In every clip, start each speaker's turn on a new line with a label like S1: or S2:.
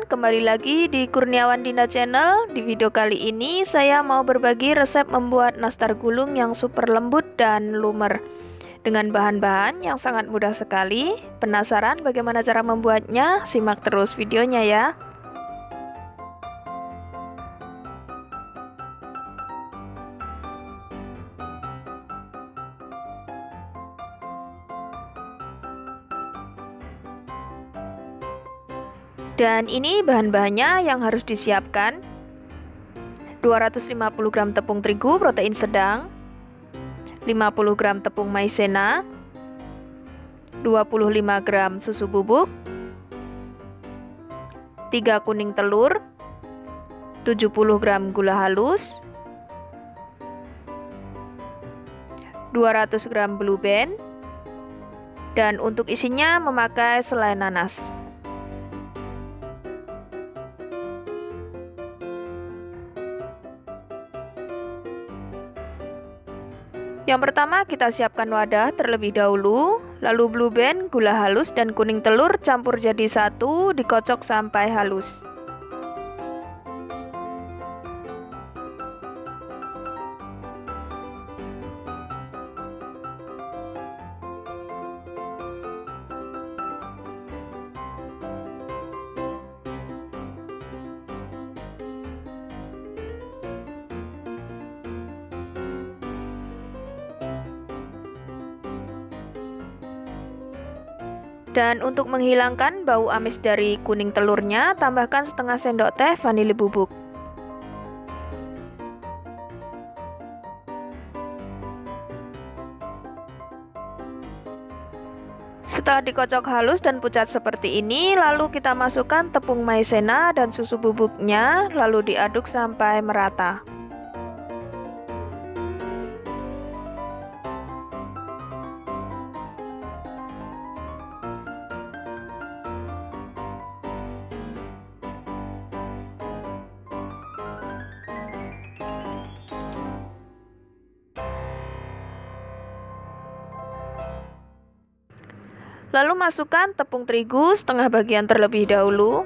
S1: kembali lagi di Kurniawan Dinda Channel. Di video kali ini saya mau berbagi resep membuat nastar gulung yang super lembut dan lumer dengan bahan-bahan yang sangat mudah sekali. Penasaran bagaimana cara membuatnya? Simak terus videonya ya. Dan ini bahan-bahannya yang harus disiapkan: 250 gram tepung terigu protein sedang, 50 gram tepung maizena, 25 gram susu bubuk, 3 kuning telur, 70 gram gula halus, 200 gram blue band, dan untuk isinya memakai selai nanas. Yang pertama, kita siapkan wadah terlebih dahulu, lalu blue band, gula halus, dan kuning telur campur jadi satu, dikocok sampai halus. Dan untuk menghilangkan bau amis dari kuning telurnya, tambahkan setengah sendok teh vanili bubuk. Setelah dikocok halus dan pucat seperti ini, lalu kita masukkan tepung maizena dan susu bubuknya, lalu diaduk sampai merata. Lalu masukkan tepung terigu setengah bagian terlebih dahulu.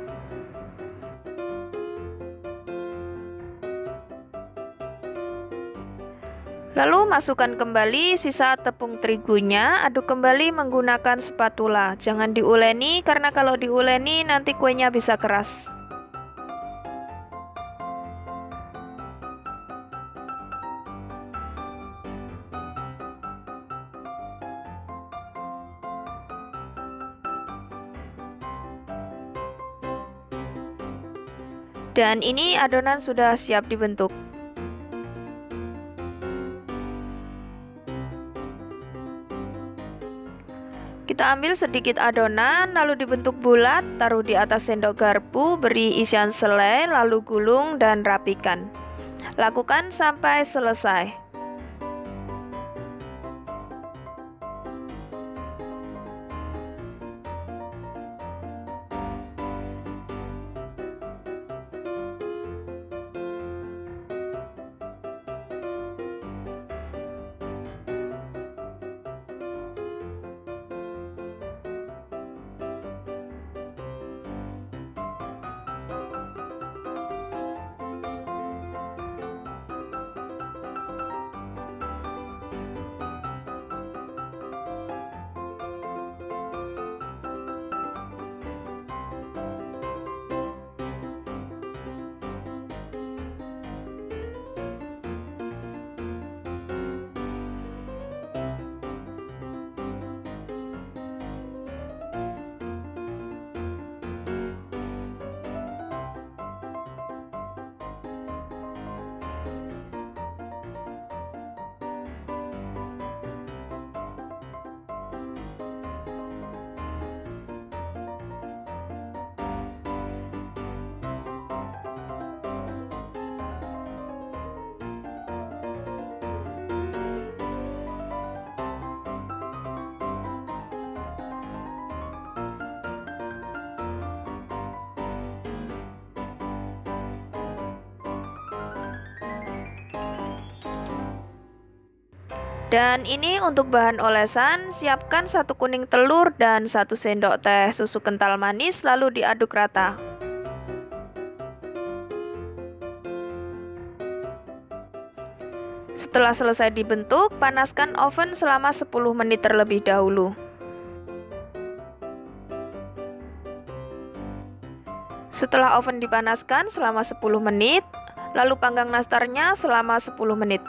S1: Lalu masukkan kembali sisa tepung terigunya, aduk kembali menggunakan spatula. Jangan diuleni karena kalau diuleni nanti kuenya bisa keras. Dan ini adonan sudah siap dibentuk. Kita ambil sedikit adonan, lalu dibentuk bulat, taruh di atas sendok garpu, beri isian selai, lalu gulung dan rapikan. Lakukan sampai selesai. Dan ini untuk bahan olesan, siapkan 1 kuning telur dan 1 sendok teh susu kental manis, lalu diaduk rata. Setelah selesai dibentuk, panaskan oven selama 10 menit terlebih dahulu. Setelah oven dipanaskan selama 10 menit, lalu panggang nastarnya selama 10 menit.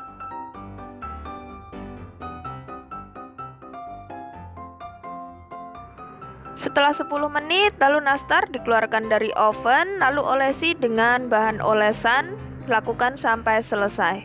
S1: Setelah 10 menit, lalu nastar dikeluarkan dari oven, lalu olesi dengan bahan olesan, lakukan sampai selesai.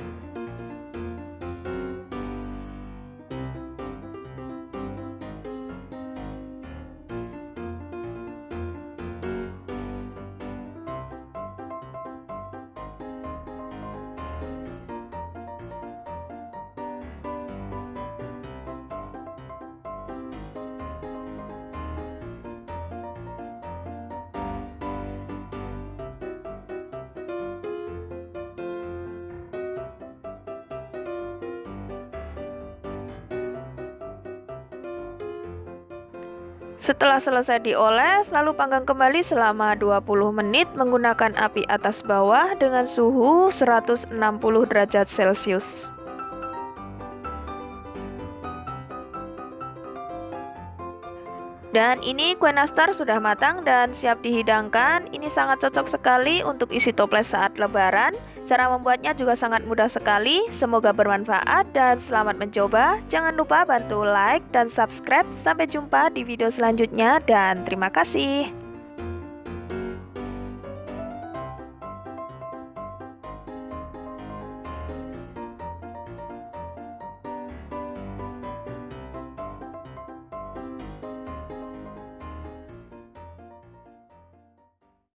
S1: Setelah selesai dioles, lalu panggang kembali selama 20 menit menggunakan api atas bawah dengan suhu 160 derajat Celcius. Dan ini kue nastar sudah matang dan siap dihidangkan. Ini sangat cocok sekali untuk isi toples saat lebaran. Cara membuatnya juga sangat mudah sekali. Semoga bermanfaat dan selamat mencoba. Jangan lupa bantu like dan subscribe. Sampai jumpa di video selanjutnya dan terima kasih.